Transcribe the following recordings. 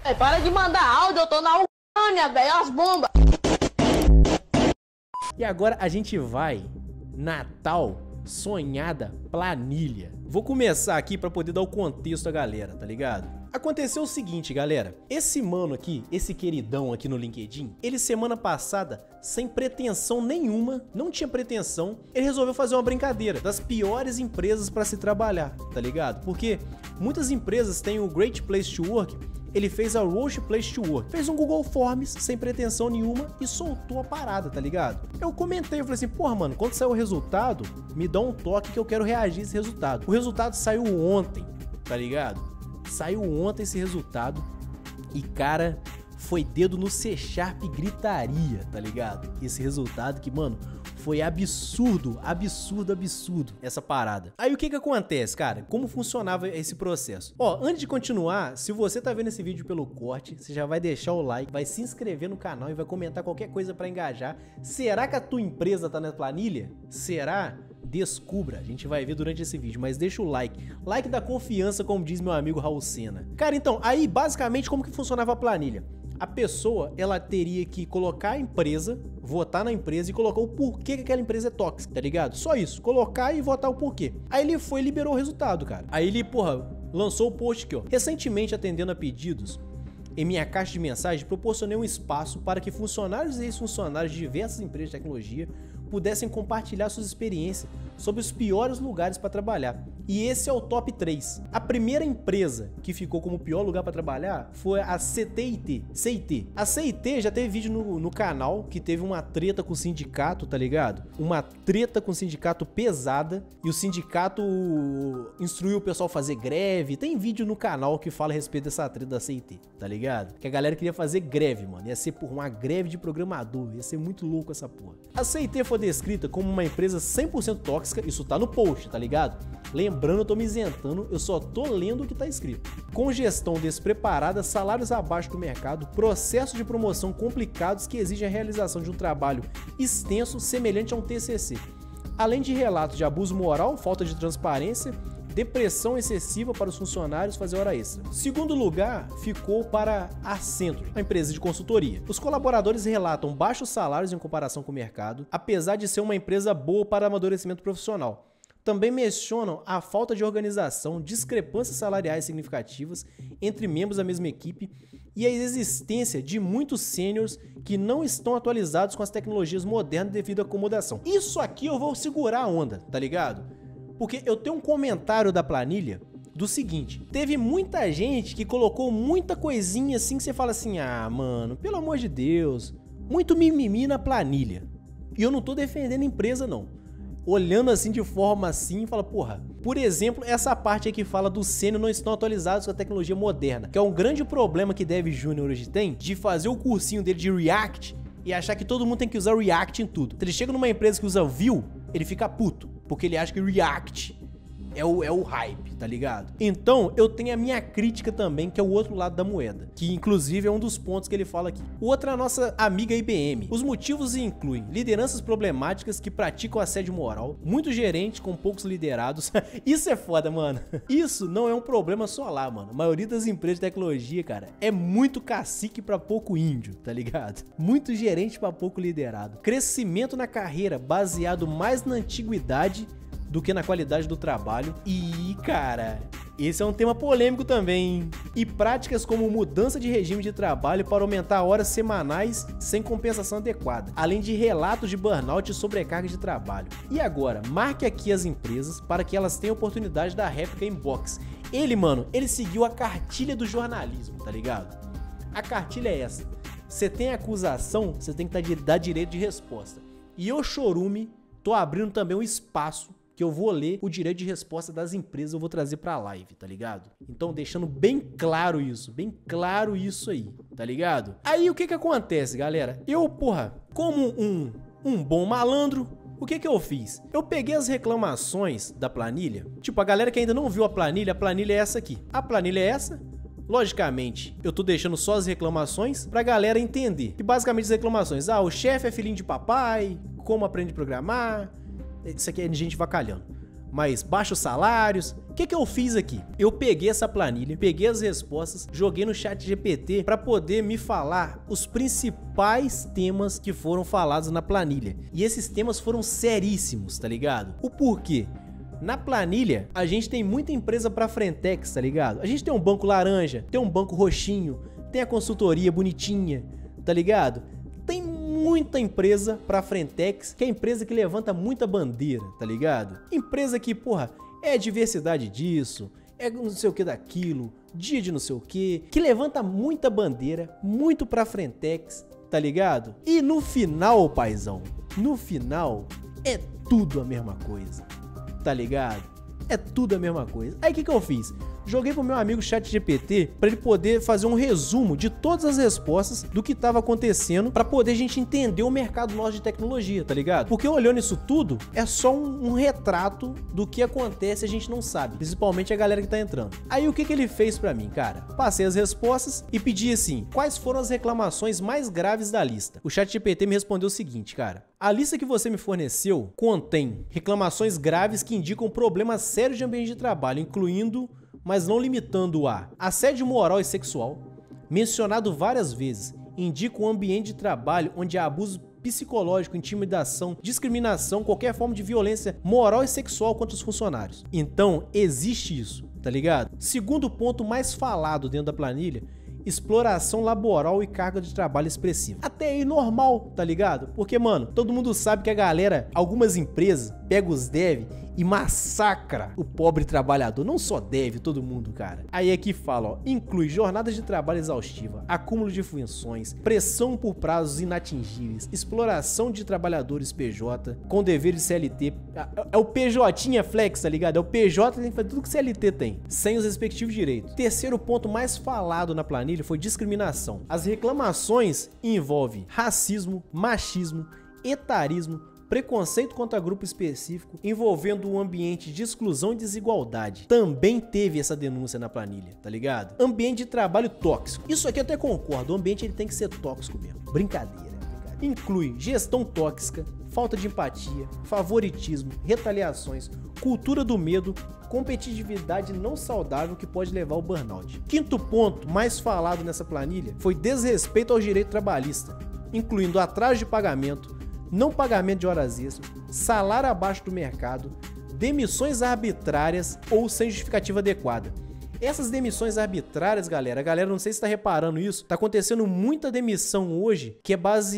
Ei, para de mandar áudio, eu tô na Ucrânia, velho, as bombas. E agora a gente vai na tal sonhada planilha. Vou começar aqui pra poder dar o contexto à galera, tá ligado? Aconteceu o seguinte, galera. Esse mano aqui, esse queridão aqui no LinkedIn, ele semana passada, sem pretensão nenhuma, não tinha pretensão, ele resolveu fazer uma brincadeira das piores empresas pra se trabalhar, tá ligado? Porque muitas empresas têm o Great Place to Work, ele fez a Worst Place to Work, fez um Google Forms sem pretensão nenhuma e soltou a parada, tá ligado? Eu comentei, eu falei assim, porra, mano, quando sair o resultado, me dá um toque que eu quero reagir a esse resultado. O resultado saiu ontem, tá ligado? Saiu ontem esse resultado e, cara, foi dedo no C# gritaria, tá ligado? Esse resultado que, mano, foi absurdo, absurdo, absurdo essa parada. Aí o que que acontece, cara? Como funcionava esse processo? Ó, antes de continuar, se você tá vendo esse vídeo pelo corte, você já vai deixar o like, vai se inscrever no canal e vai comentar qualquer coisa pra engajar. Será que a tua empresa tá na planilha? Será? Descubra, a gente vai ver durante esse vídeo, mas deixa o like. Like da confiança, como diz meu amigo Raul Sena. Cara, então, aí basicamente como que funcionava a planilha? A pessoa, ela teria que colocar a empresa, votar na empresa e colocar o porquê que aquela empresa é tóxica, tá ligado? Só isso, colocar e votar o porquê. Aí ele foi e liberou o resultado, cara. Aí ele, porra, lançou o post aqui, ó. Recentemente, atendendo a pedidos, em minha caixa de mensagem, proporcionei um espaço para que funcionários e ex-funcionários de diversas empresas de tecnologia pudessem compartilhar suas experiências sobre os piores lugares para trabalhar. E esse é o top 3. A primeira empresa que ficou como pior lugar para trabalhar foi a CIT. A CIT já teve vídeo no canal que teve uma treta com o sindicato, tá ligado? Uma treta com o sindicato pesada e o sindicato instruiu o pessoal a fazer greve. Tem vídeo no canal que fala a respeito dessa treta da CIT, tá ligado? Que a galera queria fazer greve, mano. Ia ser por uma greve de programador. Ia ser muito louco essa porra. A CIT foi descrita como uma empresa 100% tóxica. Isso tá no post, tá ligado? Lembrando, eu tô me isentando, eu só tô lendo o que tá escrito. Com gestão despreparada, salários abaixo do mercado, processos de promoção complicados que exigem a realização de um trabalho extenso semelhante a um TCC. Além de relatos de abuso moral, falta de transparência, depressão excessiva para os funcionários fazer hora extra. Segundo lugar ficou para a Accenture, a empresa de consultoria. Os colaboradores relatam baixos salários em comparação com o mercado, apesar de ser uma empresa boa para amadurecimento profissional. Também mencionam a falta de organização, discrepâncias salariais significativas entre membros da mesma equipe e a existência de muitos sêniors que não estão atualizados com as tecnologias modernas devido à acomodação. Isso aqui eu vou segurar a onda, tá ligado? Porque eu tenho um comentário da planilha do seguinte: teve muita gente que colocou muita coisinha assim que você fala assim, ah, mano, pelo amor de Deus, muito mimimi na planilha. E eu não tô defendendo a empresa, não. Olhando assim de forma assim, fala, porra, por exemplo, essa parte aqui fala do sênior não estão atualizados com a tecnologia moderna, que é um grande problema que Dev Júnior hoje tem, de fazer o cursinho dele de React e achar que todo mundo tem que usar React em tudo. Se ele chega numa empresa que usa Vue, ele fica puto, porque ele acha que React é o hype, tá ligado? Então, eu tenho a minha crítica também, que é o outro lado da moeda, que inclusive é um dos pontos que ele fala aqui. O outro é a nossa amiga IBM. Os motivos incluem lideranças problemáticas que praticam assédio moral, muitos gerentes com poucos liderados. Isso é foda, mano. Isso não é um problema só lá, mano. A maioria das empresas de tecnologia, cara, é muito cacique pra pouco índio, tá ligado? Muito gerente pra pouco liderado. Crescimento na carreira baseado mais na antiguidade do que na qualidade do trabalho. E, cara, esse é um tema polêmico também, hein? E práticas como mudança de regime de trabalho para aumentar horas semanais sem compensação adequada, além de relatos de burnout e sobrecarga de trabalho. E agora, marque aqui as empresas para que elas tenham oportunidade da réplica inbox. Ele, mano, ele seguiu a cartilha do jornalismo, tá ligado? A cartilha é essa: você tem acusação, você tem que dar direito de resposta. E eu, Chorume, tô abrindo também um espaço que eu vou ler o direito de resposta das empresas, eu vou trazer pra live, tá ligado? Então deixando bem claro isso aí, tá ligado? Aí o que que acontece, galera? Eu, porra, como um bom malandro, o que que eu fiz? Eu peguei as reclamações da planilha, tipo, a galera que ainda não viu a planilha é essa aqui. A planilha é essa. Logicamente, eu tô deixando só as reclamações pra galera entender. Que basicamente as reclamações, o chefe é filhinho de papai, como aprende a programar. Isso aqui é gente vacalhando. mas baixos salários. O que eu fiz aqui? Eu peguei essa planilha, peguei as respostas, joguei no ChatGPT para poder me falar os principais temas que foram falados na planilha. E esses temas foram seríssimos, tá ligado? O porquê? Na planilha, a gente tem muita empresa pra frentex, tá ligado? A gente tem um banco laranja, tem um banco roxinho, tem a consultoria bonitinha, tá ligado? Tem muita empresa pra frentex, que é a empresa que levanta muita bandeira, tá ligado? Empresa que, porra, é diversidade disso, é não sei o que daquilo, dia de não sei o que levanta muita bandeira, muito pra frentex, tá ligado? E no final, paizão, no final, é tudo a mesma coisa. Tá ligado? É tudo a mesma coisa. Aí o que eu fiz? Joguei pro meu amigo ChatGPT para ele poder fazer um resumo de todas as respostas do que tava acontecendo para poder a gente entender o mercado nosso de tecnologia, tá ligado? Porque olhando isso tudo, é só um retrato do que acontece e a gente não sabe, principalmente a galera que tá entrando. Aí o que ele fez para mim, cara? Passei as respostas e pedi assim, quais foram as reclamações mais graves da lista? O ChatGPT me respondeu o seguinte, cara: a lista que você me forneceu contém reclamações graves que indicam problemas sérios de ambiente de trabalho, incluindo, mas não limitando a assédio moral e sexual, mencionado várias vezes, indica um ambiente de trabalho onde há abuso psicológico, intimidação, discriminação, qualquer forma de violência moral e sexual contra os funcionários. Então, existe isso, tá ligado? Segundo ponto mais falado dentro da planilha, exploração laboral e carga de trabalho expressiva. Até aí normal, tá ligado? Porque, mano, todo mundo sabe que a galera, algumas empresas, pega os dev e massacra o pobre trabalhador. Não só dev, todo mundo, cara. Aí aqui fala, ó, inclui jornadas de trabalho exaustiva, acúmulo de funções, pressão por prazos inatingíveis, exploração de trabalhadores PJ, com dever de CLT. É o PJ flex, tá ligado? É o PJ que tem que fazer tudo que CLT tem, sem os respectivos direitos. Terceiro ponto mais falado na planilha foi discriminação. As reclamações envolvem racismo, machismo, etarismo, preconceito contra grupo específico, envolvendo um ambiente de exclusão e desigualdade. Também teve essa denúncia na planilha, tá ligado? Ambiente de trabalho tóxico. Isso aqui eu até concordo, o ambiente ele tem que ser tóxico mesmo. Brincadeira. Inclui gestão tóxica, falta de empatia, favoritismo, retaliações, cultura do medo, competitividade não saudável que pode levar ao burnout. Quinto ponto mais falado nessa planilha foi desrespeito ao direito trabalhista, incluindo atraso de pagamento, não pagamento de horas extras, salário abaixo do mercado, demissões arbitrárias ou sem justificativa adequada. Essas demissões arbitrárias, galera, a galera não sei se tá reparando isso, tá acontecendo muita demissão hoje que é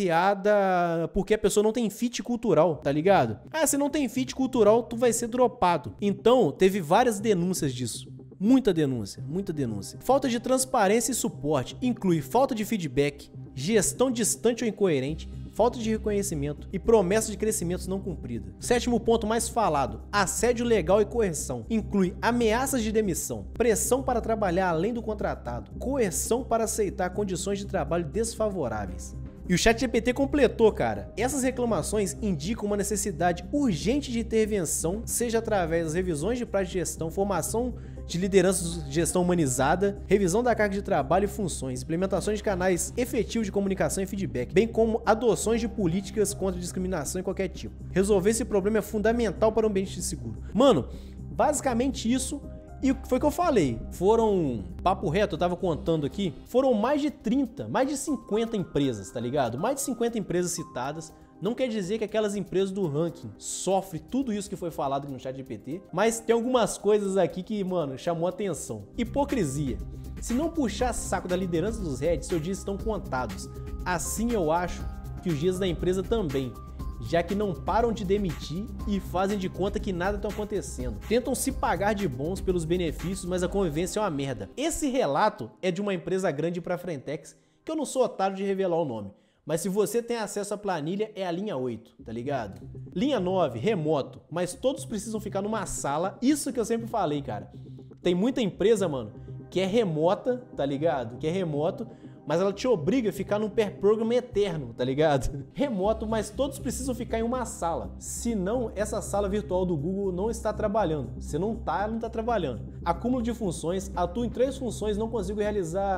baseada porque a pessoa não tem fit cultural, tá ligado? Ah, se não tem fit cultural, tu vai ser dropado. Então, teve várias denúncias disso. Muita denúncia, muita denúncia. Falta de transparência e suporte inclui falta de feedback, gestão distante ou incoerente, falta de reconhecimento e promessa de crescimento não cumprida. Sétimo ponto mais falado, assédio legal e coerção. Inclui ameaças de demissão, pressão para trabalhar além do contratado, coerção para aceitar condições de trabalho desfavoráveis. E o ChatGPT completou, cara. Essas reclamações indicam uma necessidade urgente de intervenção, seja através das revisões de prazo de gestão, formação de liderança de gestão humanizada, revisão da carga de trabalho e funções, implementações de canais efetivos de comunicação e feedback, bem como adoções de políticas contra discriminação em qualquer tipo. Resolver esse problema é fundamental para um ambiente seguro. Mano, basicamente isso. E foi o que eu falei, foram, papo reto, eu tava contando aqui, foram mais de 30, mais de 50 empresas, tá ligado? Mais de 50 empresas citadas. Não quer dizer que aquelas empresas do ranking sofrem tudo isso que foi falado aqui no ChatGPT, mas tem algumas coisas aqui que, mano, chamou atenção. Hipocrisia. Se não puxar saco da liderança dos heads, seus dias estão contados. Assim eu acho que os dias da empresa também, já que não param de demitir e fazem de conta que nada está acontecendo. Tentam se pagar de bons pelos benefícios, mas a convivência é uma merda. Esse relato é de uma empresa grande pra frentex, que eu não sou otário de revelar o nome. Mas se você tem acesso à planilha, é a linha 8, tá ligado? Linha 9, remoto, mas todos precisam ficar numa sala. Isso que eu sempre falei, cara. Tem muita empresa, mano, que é remota, tá ligado? Que é remoto, mas ela te obriga a ficar num pair program eterno, tá ligado? Remoto, mas todos precisam ficar em uma sala. Senão, essa sala virtual do Google não está trabalhando. Se não tá, ela não tá trabalhando. Acúmulo de funções, atuo em 3 funções, não consigo realizar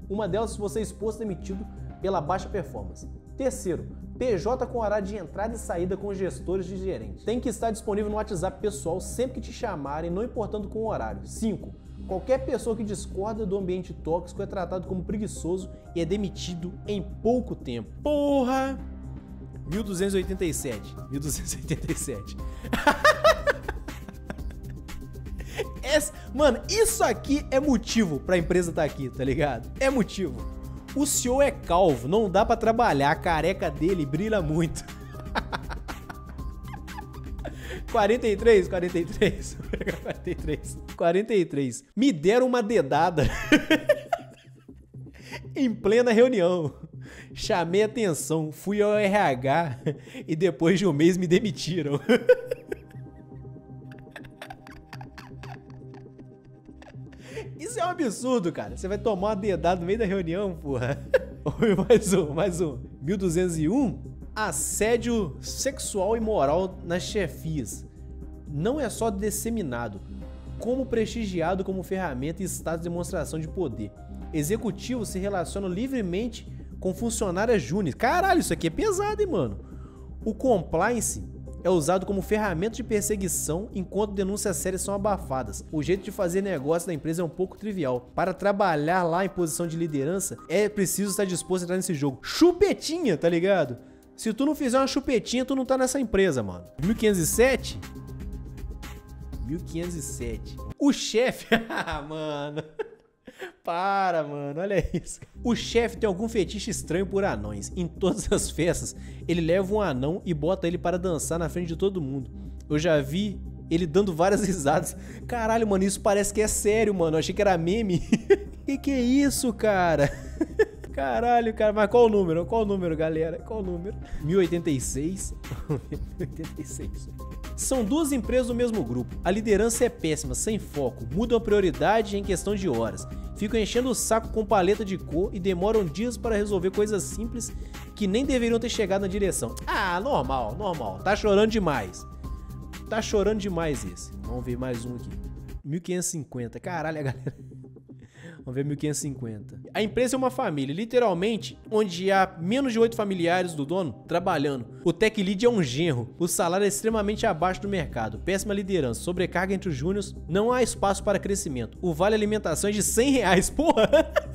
Uma delas, se você é exposto demitido pela baixa performance. Terceiro, PJ com horário de entrada e saída com gestores de gerentes. Tem que estar disponível no WhatsApp pessoal sempre que te chamarem, não importando com o horário. 5. Qualquer pessoa que discorda do ambiente tóxico é tratado como preguiçoso e é demitido em pouco tempo. Porra! 1287. 1287. Mano, isso aqui é motivo pra empresa estar aqui, tá ligado? É motivo. O senhor é calvo, não dá pra trabalhar, a careca dele brilha muito. 43. Me deram uma dedada em plena reunião. Chamei atenção, fui ao RH e depois de um mês me demitiram. Isso é um absurdo, cara. Você vai tomar uma dedada no meio da reunião, porra. Mais um. 1201. Assédio sexual e moral nas chefias. Não é só disseminado, como prestigiado como ferramenta e status de demonstração de poder. Executivos se relacionam livremente com funcionárias júniores. Caralho, isso aqui é pesado, hein, mano? O compliance é usado como ferramenta de perseguição enquanto denúncias sérias são abafadas. O jeito de fazer negócio da empresa é um pouco trivial. Para trabalhar lá em posição de liderança, é preciso estar disposto a entrar nesse jogo. Chupetinha, tá ligado? Se tu não fizer uma chupetinha, tu não tá nessa empresa, mano. 1507? 1507. O chefe... mano... Para, mano, olha isso. O chefe tem algum fetiche estranho por anões. Em todas as festas, ele leva um anão e bota ele para dançar na frente de todo mundo. Eu já vi ele dando várias risadas. Caralho, mano, isso parece que é sério, mano. Eu achei que era meme. Que é isso, cara? Caralho, cara, mas qual o número? Qual o número, galera? Qual o número? 1086. 1086. São duas empresas do mesmo grupo. A liderança é péssima, sem foco. Mudam a prioridade em questão de horas. Ficam enchendo o saco com paleta de cor e demoram dias para resolver coisas simples que nem deveriam ter chegado na direção. Ah, normal, normal. Tá chorando demais. Tá chorando demais esse. Vamos ver mais um aqui. 1550. Caralho, galera. Vamos ver 1550. A empresa é uma família, literalmente, onde há menos de 8 familiares do dono trabalhando. O tech lead é um genro. O salário é extremamente abaixo do mercado. Péssima liderança, sobrecarga entre os júniors. Não há espaço para crescimento. O vale alimentação é de R$100. Porra!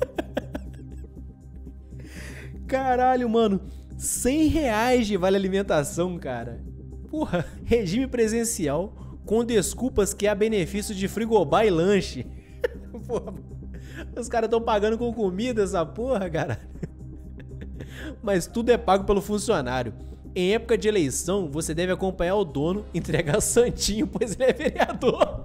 Caralho, mano. R$100 de vale alimentação, cara. Porra. Regime presencial com desculpas que há benefícios de frigobar e lanche. Porra. Os caras estão pagando com comida essa porra, cara. Mas tudo é pago pelo funcionário. Em época de eleição, você deve acompanhar o dono, entregar santinho, pois ele é vereador.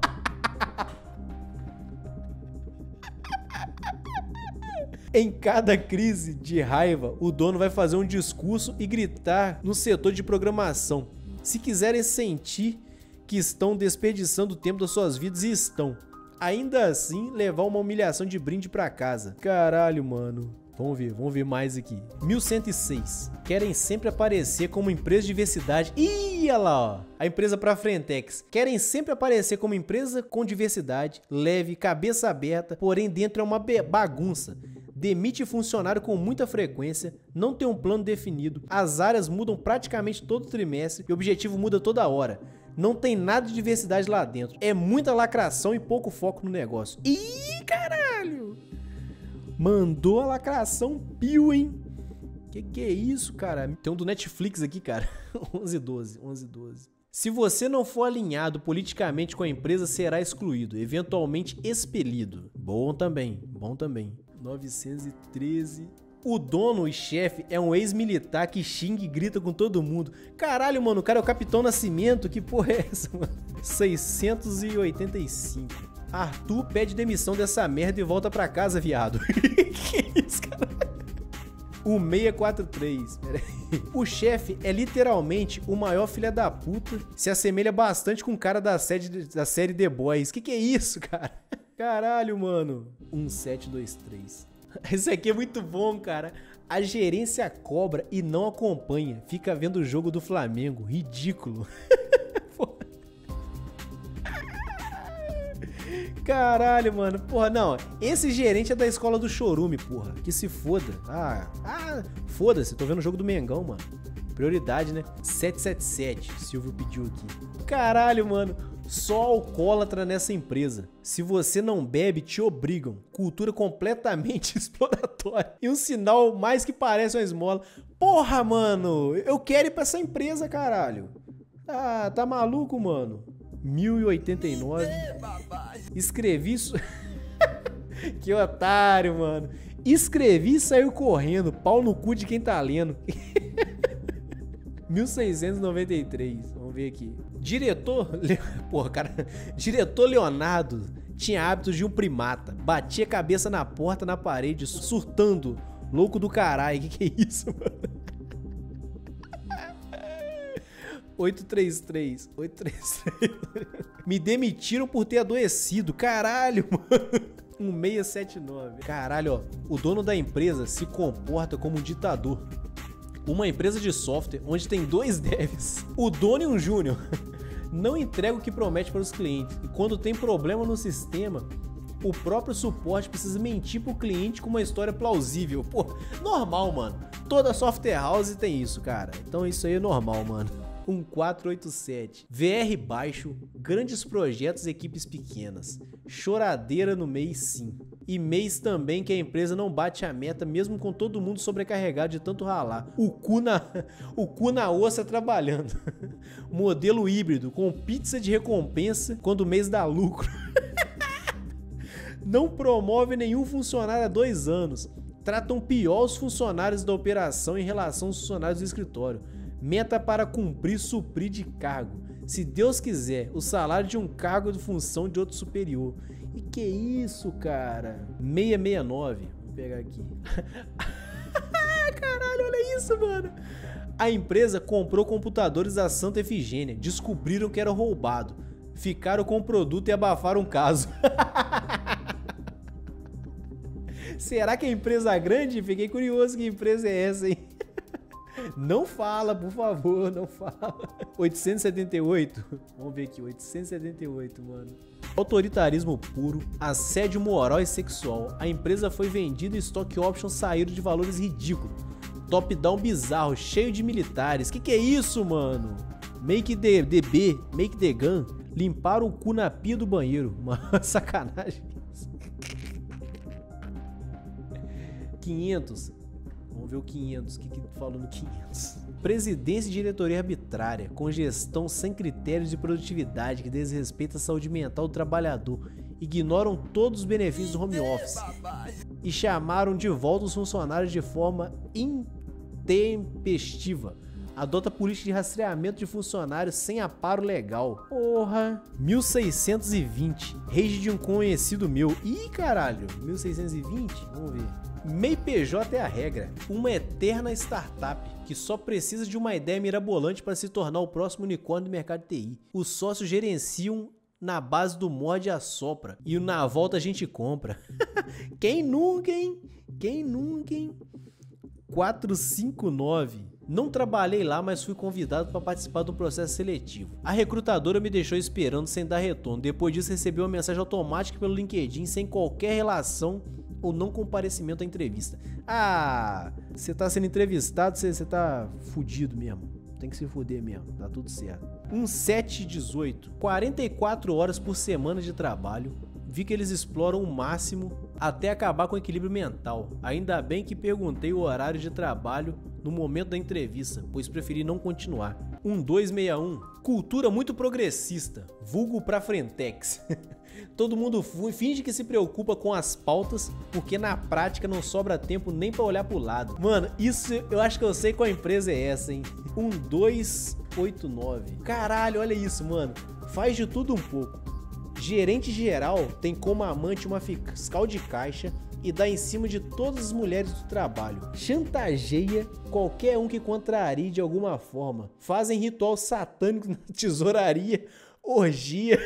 Em cada crise de raiva, o dono vai fazer um discurso e gritar no setor de programação. Se quiserem sentir que estão desperdiçando o tempo das suas vidas, e estão. Ainda assim, levar uma humilhação de brinde pra casa. Caralho, mano. Vamos ver mais aqui. 1106. Querem sempre aparecer como empresa de diversidade. Ih, olha lá, ó. A empresa pra Frentex. Querem sempre aparecer como empresa com diversidade, leve, cabeça aberta, porém dentro é uma bagunça. Demite funcionário com muita frequência, não tem um plano definido, as áreas mudam praticamente todo trimestre e o objetivo muda toda hora. Não tem nada de diversidade lá dentro. É muita lacração e pouco foco no negócio. Ih, caralho! Mandou a lacração pio, hein? Que é isso, cara? Tem um do Netflix aqui, cara. 1112. Se você não for alinhado politicamente com a empresa, será excluído, eventualmente expelido. Bom também. 913... O dono e chefe é um ex-militar que xinga e grita com todo mundo. Caralho, mano, o cara é o Capitão Nascimento. Que porra é essa, mano? 685. Arthur pede demissão dessa merda e volta pra casa, viado. Que isso, cara? O 643. Pera aí. O chefe é literalmente o maior filho da puta. Se assemelha bastante com o cara da série The Boys. Que é isso, cara? Caralho, mano. 1723. Isso aqui é muito bom, cara. A gerência cobra e não acompanha. Fica vendo o jogo do Flamengo. Ridículo. Caralho, mano. Porra, não. Esse gerente é da escola do Chorume, porra. Que se foda. Foda-se. Tô vendo o jogo do Mengão, mano. Prioridade, né? 777. Silvio pediu aqui. Caralho, mano. Só alcoólatra nessa empresa. Se você não bebe, te obrigam. Cultura completamente exploratória. E um sinal mais que parece uma esmola. Porra, mano. Eu quero ir pra essa empresa, caralho. Ah, tá maluco, mano? 1089. Escrevi isso. Que otário, mano. Escrevi e saiu correndo. Pau no cu de quem tá lendo. 1693. Vamos ver aqui. Porra, cara. Diretor Leonardo tinha hábitos de um primata. Batia a cabeça na porta, na parede, surtando. Louco do caralho. Que é isso, mano? 833. Me demitiram por ter adoecido. Caralho, mano. 1679. Caralho, ó. O dono da empresa se comporta como um ditador. Uma empresa de software onde tem 2 devs, o dono e um júnior, não entrega o que promete para os clientes. E quando tem problema no sistema, o próprio suporte precisa mentir pro cliente com uma história plausível. Pô, normal, mano. Toda software house tem isso, cara. Então isso aí é normal, mano. 1487. VR baixo, grandes projetos, equipes pequenas. Choradeira no mês sim. E mês também que a empresa não bate a meta, mesmo com todo mundo sobrecarregado de tanto ralar. O cu na ossa trabalhando. Modelo híbrido, com pizza de recompensa quando o mês dá lucro. Não promove nenhum funcionário há 2 anos. Tratam pior os funcionários da operação em relação aos funcionários do escritório. Meta para cumprir, suprir de cargo. Se Deus quiser, o salário de um cargo de função de outro superior. E que isso, cara? 669. Vou pegar aqui. Caralho, olha isso, mano. A empresa comprou computadores da Santa Efigênia. Descobriram que era roubado. Ficaram com o produto e abafaram o caso. Será que é empresa grande? Fiquei curioso que empresa é essa, hein? Não fala, por favor, não fala. 878. Vamos ver aqui, 878, mano. Autoritarismo puro, assédio moral e sexual. A empresa foi vendida e stock options saíram de valores ridículos. Top-down bizarro, cheio de militares. Que é isso, mano? Make the DB, make the gun. Limparam o cu na pia do banheiro. Uma sacanagem. 500. Vamos ver o 500, o que falou no 500. Presidência e diretoria arbitrária, com gestão sem critérios de produtividade que desrespeita a saúde mental do trabalhador, ignoram todos os benefícios do home office e chamaram de volta os funcionários de forma intempestiva. Adota política de rastreamento de funcionários sem amparo legal. Porra. 1620. Rede de um conhecido meu. Ih, caralho. 1620? Vamos ver. MEI PJ é a regra. Uma eterna startup que só precisa de uma ideia mirabolante para se tornar o próximo unicórnio do mercado de TI. Os sócios gerenciam na base do morde e assopra. E na volta a gente compra. Quem nunca, hein? Quem nunca, hein? 459. Não trabalhei lá, mas fui convidado para participar do processo seletivo. A recrutadora me deixou esperando sem dar retorno. Depois disso, recebi uma mensagem automática pelo LinkedIn sem qualquer relação ou não comparecimento à entrevista. Ah, você tá sendo entrevistado, você tá fudido mesmo. Tem que se fuder mesmo, tá tudo certo. 1718. 44 horas por semana de trabalho. Vi que eles exploram o máximo até acabar com o equilíbrio mental. Ainda bem que perguntei o horário de trabalho no momento da entrevista, pois preferi não continuar. 1261. Cultura muito progressista, vulgo pra frentex. Todo mundo finge que se preocupa com as pautas, porque na prática não sobra tempo nem pra olhar pro lado. Mano, isso eu acho que eu sei qual empresa é essa, hein? 1289. Caralho, olha isso, mano. Faz de tudo um pouco. Gerente geral tem como amante uma fiscal de caixa e dá em cima de todas as mulheres do trabalho. Chantageia qualquer um que contrarie de alguma forma. Fazem ritual satânico na tesouraria, orgia.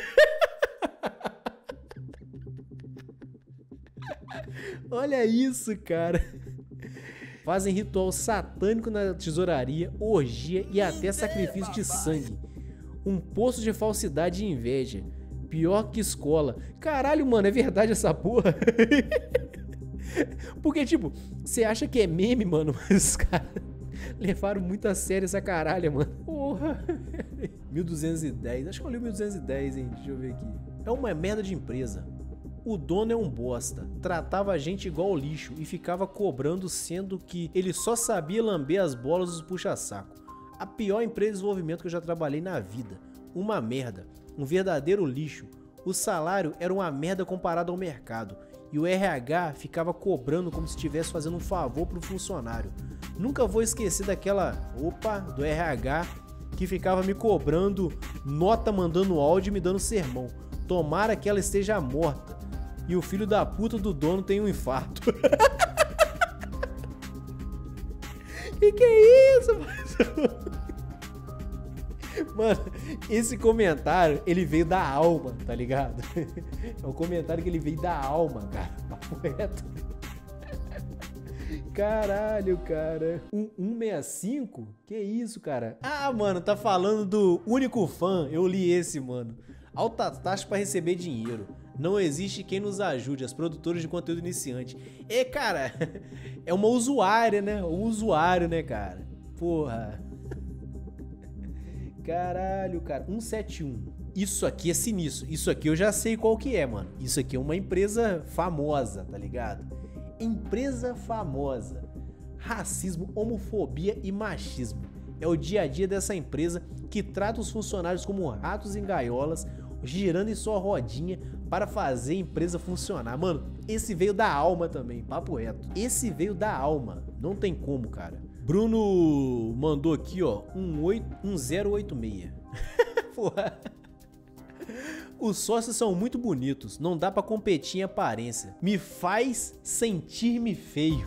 Olha isso, cara. Fazem ritual satânico na tesouraria, orgia e até sacrifício de sangue. Um poço de falsidade e inveja. Pior que escola. Caralho, mano, é verdade essa porra? Porque, tipo, você acha que é meme, mano, mas os caras levaram muito a sério essa caralha, mano. Porra. 1210. Acho que eu li 1210, hein? Deixa eu ver aqui. É uma merda de empresa. O dono é um bosta. Tratava a gente igual lixo e ficava cobrando, sendo que ele só sabia lamber as bolas dos puxa-saco. A pior empresa de desenvolvimento que eu já trabalhei na vida. Uma merda. Um verdadeiro lixo. O salário era uma merda comparado ao mercado. E o RH ficava cobrando como se estivesse fazendo um favor pro funcionário. Nunca vou esquecer daquela do RH que ficava me cobrando nota, mandando áudio e me dando sermão. Tomara que ela esteja morta e o filho da puta do dono tem um infarto. Que é isso, mano? Mano, esse comentário, ele veio da alma, tá ligado? É um comentário que ele veio da alma, cara. Papo reto. Caralho, cara. 165? Que isso, cara? Ah, mano, tá falando do único fã. Eu li esse, mano. Alta taxa pra receber dinheiro. Não existe quem nos ajude, as produtoras de conteúdo iniciante. É, cara, é uma usuária, né? Um usuário, né, cara? Porra. Caralho, cara. 171. Isso aqui é sinistro. Isso aqui eu já sei qual que é, mano. Isso aqui é uma empresa famosa, tá ligado? Empresa famosa. Racismo, homofobia e machismo. É o dia a dia dessa empresa que trata os funcionários como ratos em gaiolas, girando em sua rodinha para fazer a empresa funcionar. Mano, esse veio da alma também, papo reto. Esse veio da alma. Não tem como, cara. Bruno mandou aqui, ó, 1086. Porra. Os sócios são muito bonitos, não dá pra competir em aparência. Me faz sentir-me feio.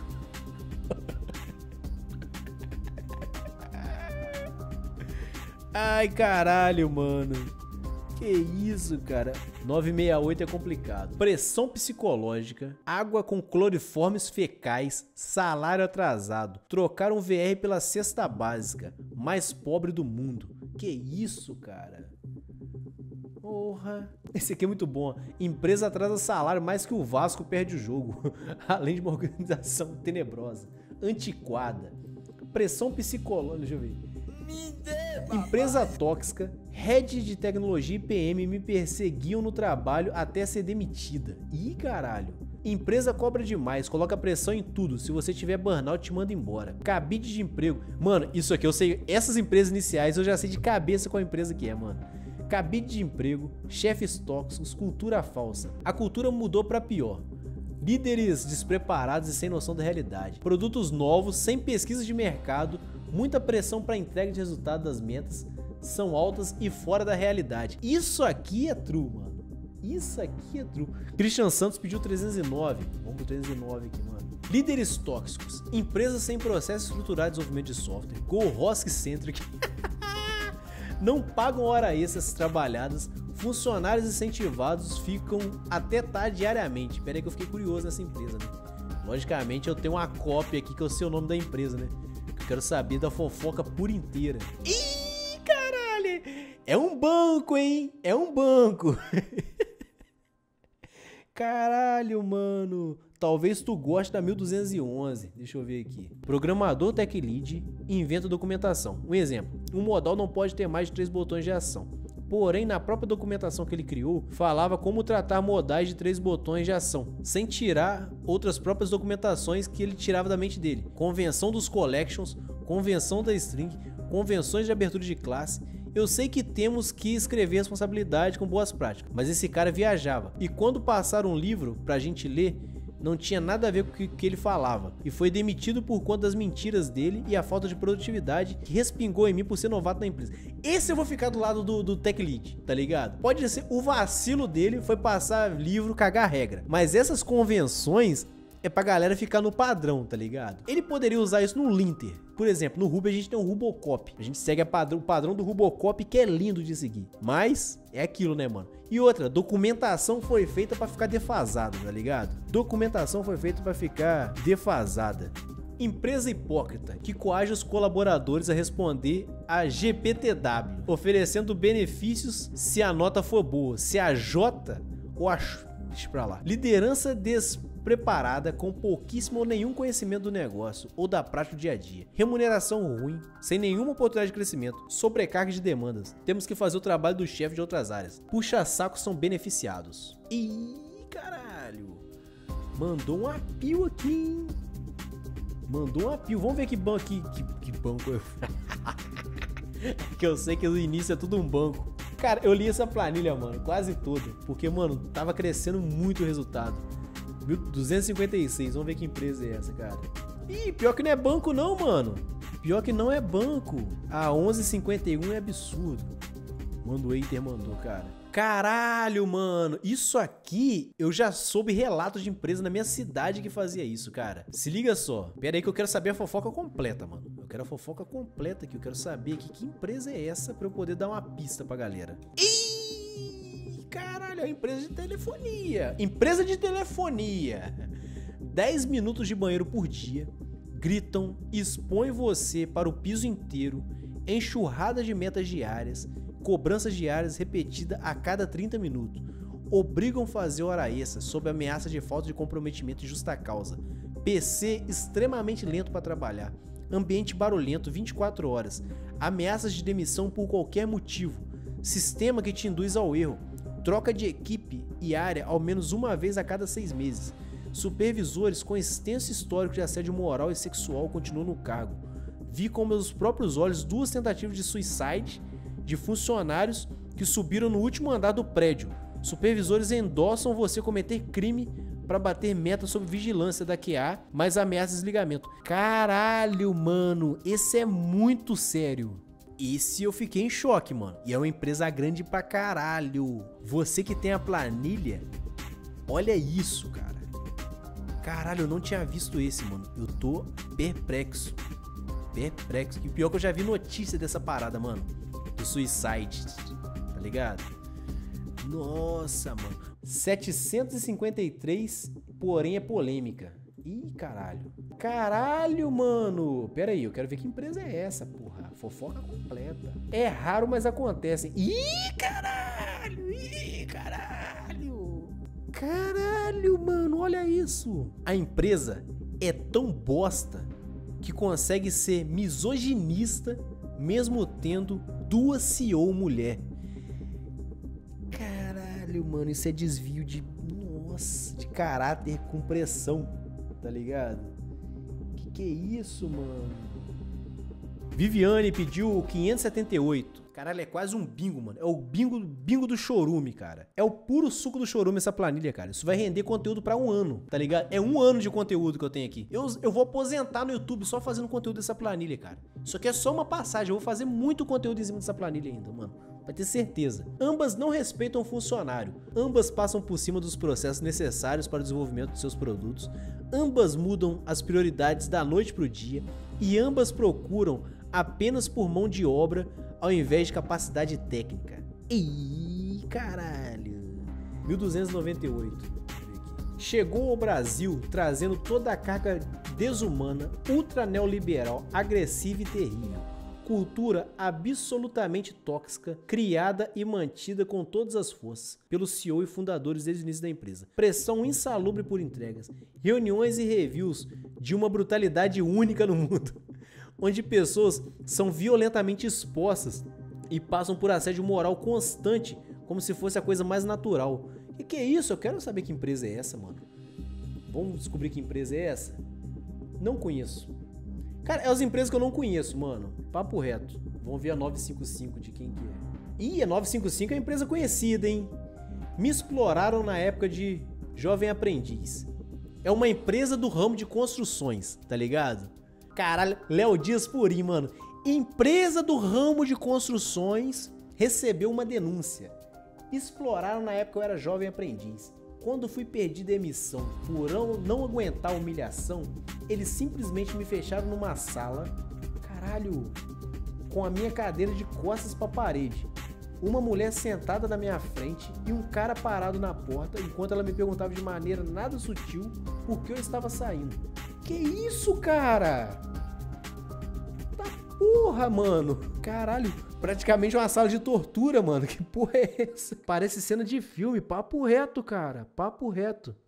Ai, caralho, mano. Que isso, cara. 968 é complicado. Pressão psicológica, água com cloriformes fecais, salário atrasado. Trocaram VR pela cesta básica, mais pobre do mundo. Que isso, cara. Porra. Esse aqui é muito bom. Empresa atrasa salário mais que o Vasco perde o jogo. Além de uma organização tenebrosa, antiquada. Pressão psicológica, deixa eu ver. Empresa tóxica, head de tecnologia e PM me perseguiam no trabalho até ser demitida. Ih, caralho. Empresa cobra demais, coloca pressão em tudo. Se você tiver burnout, te manda embora. Cabide de emprego. Mano, isso aqui eu sei. Essas empresas iniciais eu já sei de cabeça qual empresa que é, mano. Cabide de emprego, chefes tóxicos, cultura falsa. A cultura mudou pra pior. Líderes despreparados e sem noção da realidade. Produtos novos, sem pesquisa de mercado. Muita pressão para entrega de resultado das metas, são altas e fora da realidade. Isso aqui é true, mano. Isso aqui é true. Christian Santos pediu 309. Vamos pro 309 aqui, mano. Líderes tóxicos. Empresas sem processo estruturado de desenvolvimento de software. Go Rosk Centric. Não pagam hora extras trabalhadas. Funcionários incentivados ficam até tarde diariamente. Pera aí que eu fiquei curioso nessa empresa, né? Logicamente eu tenho uma cópia aqui que eu sei o nome da empresa, né? Eu quero saber da fofoca por inteira. Ih, caralho! É um banco, hein? É um banco. Caralho, mano. Talvez tu goste da 1211. Deixa eu ver aqui. Programador Tech Lead inventa documentação. Um exemplo. Um modal não pode ter mais de 3 botões de ação. Porém, na própria documentação que ele criou, falava como tratar modais de 3 botões de ação, sem tirar outras próprias documentações que ele tirava da mente dele. Convenção dos collections, convenção da string, convenções de abertura de classe. Eu sei que temos que escrever responsabilidade com boas práticas, mas esse cara viajava. E quando passaram um livro pra gente ler, não tinha nada a ver com o que ele falava. E foi demitido por conta das mentiras dele e a falta de produtividade que respingou em mim por ser novato na empresa. Esse eu vou ficar do lado do Tech Lead, tá ligado? Pode ser o vacilo dele foi passar livro, cagar regra. Mas essas convenções é pra galera ficar no padrão, tá ligado? Ele poderia usar isso no Linter. Por exemplo, no Ruby a gente tem um Rubocop. A gente segue o padrão do Rubocop, que é lindo de seguir. Mas é aquilo, né, mano? E outra, documentação foi feita pra ficar defasada, tá ligado? Documentação foi feita pra ficar defasada. Empresa hipócrita que coage os colaboradores a responder a GPTW, oferecendo benefícios se a nota for boa, se a J ou a... Deixa pra lá. Liderança despreparada com pouquíssimo ou nenhum conhecimento do negócio ou da prática do dia a dia. Remuneração ruim, sem nenhuma oportunidade de crescimento. Sobrecarga de demandas. Temos que fazer o trabalho do chefe de outras áreas. Puxa-sacos são beneficiados. Ih, caralho. Mandou um apio aqui, hein? Mandou um apio. Vamos ver que banco que banco eu... Que eu sei que no início é tudo um banco. Cara, eu li essa planilha, mano, quase toda. Porque, mano, tava crescendo muito o resultado. 1.256, vamos ver que empresa é essa, cara. Ih, pior que não é banco não, mano. Pior que não é banco. A 11,51 é absurdo. Manda o Eiter, mandou, cara. Caralho, mano. Isso aqui, eu já soube relatos de empresa na minha cidade que fazia isso, cara. Se liga só. Pera aí que eu quero saber a fofoca completa, mano. Eu quero a fofoca completa aqui. Eu quero saber aqui que empresa é essa pra eu poder dar uma pista pra galera. Ih, caralho, é uma empresa de telefonia. Empresa de telefonia. 10 minutos de banheiro por dia. Gritam, expõem você para o piso inteiro. Enxurrada de metas diárias. Cobranças diárias repetidas a cada 30 minutos. Obrigam a fazer hora extra sob ameaça de falta de comprometimento e justa causa. PC extremamente lento para trabalhar. Ambiente barulhento 24 horas. Ameaças de demissão por qualquer motivo. Sistema que te induz ao erro. Troca de equipe e área ao menos uma vez a cada 6 meses. Supervisores com extenso histórico de assédio moral e sexual continuam no cargo. Vi com meus próprios olhos 2 tentativas de suicide de funcionários que subiram no último andar do prédio. Supervisores endossam você cometer crime para bater meta sob vigilância da QA, mais ameaça de desligamento. Caralho, mano, esse é muito sério. Esse eu fiquei em choque, mano. E é uma empresa grande pra caralho. Você que tem a planilha, olha isso, cara. Caralho, eu não tinha visto esse, mano. Eu tô perplexo. Perplexo. E pior que eu já vi notícia dessa parada, mano. Do suicide, tá ligado? Nossa, mano. 753, porém é polêmica. Ih, caralho. Caralho, mano. Pera aí, eu quero ver que empresa é essa, porra. Fofoca completa. É raro, mas acontece. Ih, caralho. Ih, caralho. Caralho, mano, olha isso. A empresa é tão bosta que consegue ser misoginista mesmo tendo 2 CEO mulher. Caralho, mano, isso é desvio de... Nossa, de caráter com pressão, tá ligado? Que é isso, mano? Viviane pediu 578. Caralho, é quase um bingo, mano. É o bingo do chorume, cara. É o puro suco do chorume essa planilha, cara. Isso vai render conteúdo pra 1 ano, tá ligado? É 1 ano de conteúdo que eu tenho aqui. Eu vou aposentar no YouTube só fazendo conteúdo dessa planilha, cara. Isso aqui é só uma passagem. Eu vou fazer muito conteúdo em cima dessa planilha ainda, mano. Vai ter certeza. Ambas não respeitam o funcionário. Ambas passam por cima dos processos necessários para o desenvolvimento de seus produtos. Ambas mudam as prioridades da noite pro dia. E ambas procuram apenas por mão de obra ao invés de capacidade técnica. Ih, caralho. 1298. Chegou ao Brasil trazendo toda a carga desumana, ultra neoliberal, agressiva e terrível. Cultura absolutamente tóxica, criada e mantida com todas as forças pelo CEO e fundadores desde o início da empresa. Pressão insalubre por entregas, reuniões e reviews de uma brutalidade única no mundo, onde pessoas são violentamente expostas e passam por assédio moral constante, como se fosse a coisa mais natural. E que é isso? Eu quero saber que empresa é essa, mano. Vamos descobrir que empresa é essa? Não conheço. Cara, é as empresas que eu não conheço, mano. Papo reto. Vamos ver a 955 de quem que é. Ih, a 955 é uma empresa conhecida, hein? Me exploraram na época de jovem aprendiz. É uma empresa do ramo de construções, tá ligado? Caralho, Léo Dias Purim, mano. Empresa do ramo de construções recebeu uma denúncia. Exploraram na época que eu era jovem aprendiz. Quando fui pedir demissão por não aguentar a humilhação, eles simplesmente me fecharam numa sala, caralho, com a minha cadeira de costas pra parede. Uma mulher sentada na minha frente e um cara parado na porta enquanto ela me perguntava de maneira nada sutil por que eu estava saindo. Que isso, cara? Tá porra, mano. Caralho, praticamente uma sala de tortura, mano. Que porra é essa? Parece cena de filme, papo reto, cara. Papo reto.